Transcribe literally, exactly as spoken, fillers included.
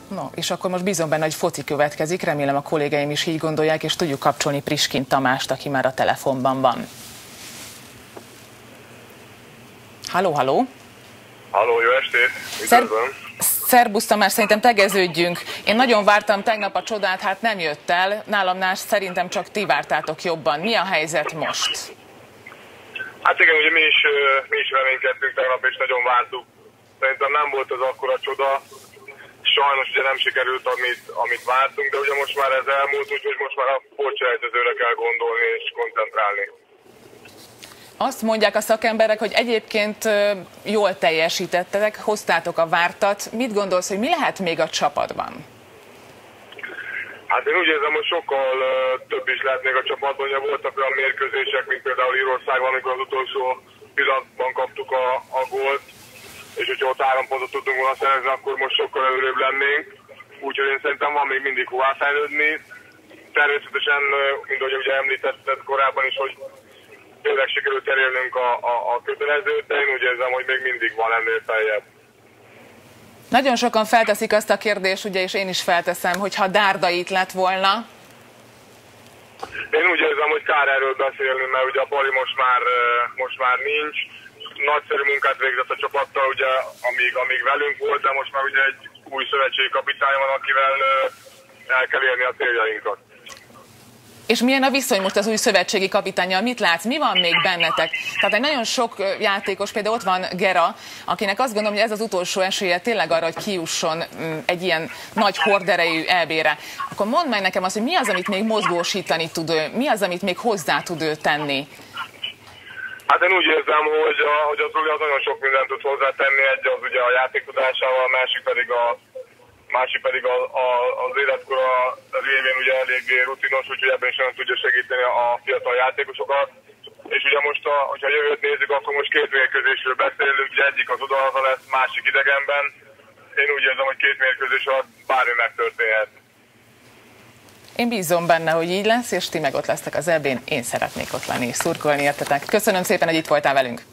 No, és akkor most bízom benne, hogy foci következik, remélem a kollégáim is így gondolják, és tudjuk kapcsolni Priskin Tamást, aki már a telefonban van. Halló, halló! Halló, jó estét! Üdvözlöm! Szerbusz Tamás, szerintem tegeződjünk. Én nagyon vártam tegnap a csodát, hát nem jött el. Nálamnál szerintem csak ti vártátok jobban. Mi a helyzet most? Hát igen, ugye mi is, mi is reménykedtünk tegnap, és nagyon vártuk. Szerintem nem volt az akkora csoda. Sajnos ugye nem sikerült, amit, amit vártunk, de ugye most már ez elmúlt, úgyhogy most már a sportselejtezőre kell gondolni és koncentrálni. Azt mondják a szakemberek, hogy egyébként jól teljesítettetek, hoztátok a vártat. Mit gondolsz, hogy mi lehet még a csapatban? Hát én úgy érzem, hogy sokkal uh, több is lehet még a csapatban. Ugye voltak olyan mérkőzések, mint például Írországban, amikor az utolsó pillanatban kaptuk a, a gólt, és hogyha ott három pontot tudtunk volna szerezni, akkor most sokkal előrébb lennénk. Úgyhogy én szerintem van még mindig hová fejlődni. Természetesen, mint ahogy ugye említetted korábban is, hogy tényleg sikerült elérnünk a, a, a kötelezőt, de én úgy érzem, hogy még mindig van ennél feljebb. Nagyon sokan felteszik azt a kérdést, ugye, és én is felteszem, hogy ha Dárda itt lett volna. Én úgy érzem, hogy kár erről beszélni, mert ugye a Pali most már, most már nincs. Nagyszerű munkát végzett a csapattal, ugye, amíg, amíg velünk volt, de most már ugye egy új szövetségi kapitány van, akivel el kell érni a céljainkat. És milyen a viszony most az új szövetségi kapitánnyal? Mit látsz? Mi van még bennetek? Tehát egy nagyon sok játékos, például ott van Gera, akinek azt gondolom, hogy ez az utolsó esélye tényleg arra, hogy kijusson egy ilyen nagy horderejű é bé-re. Akkor mondd meg nekem azt, hogy mi az, amit még mozgósítani tud ő? Mi az, amit még hozzá tud ő tenni? Hát én úgy érzem, hogy, a, hogy az Zoli az nagyon sok mindent tud hozzátenni, egy az ugye a játéktudásával, a másik pedig a másik pedig a, a, az életkora révén ugye eléggé rutinos, úgyhogy ebben is nem tudja segíteni a fiatal játékosokat. És ugye most, a, hogyha a jövőt nézzük, akkor most két mérkőzésről beszélünk, ugye egyik az odahaza lesz, másik idegenben. Én úgy érzem, hogy két mérkőzés alatt bármi megtörténhet. Én bízom benne, hogy így lesz, és ti meg ott lesztek az é bén. Én szeretnék ott lenni és szurkolni értetek. Köszönöm szépen, hogy itt voltál velünk.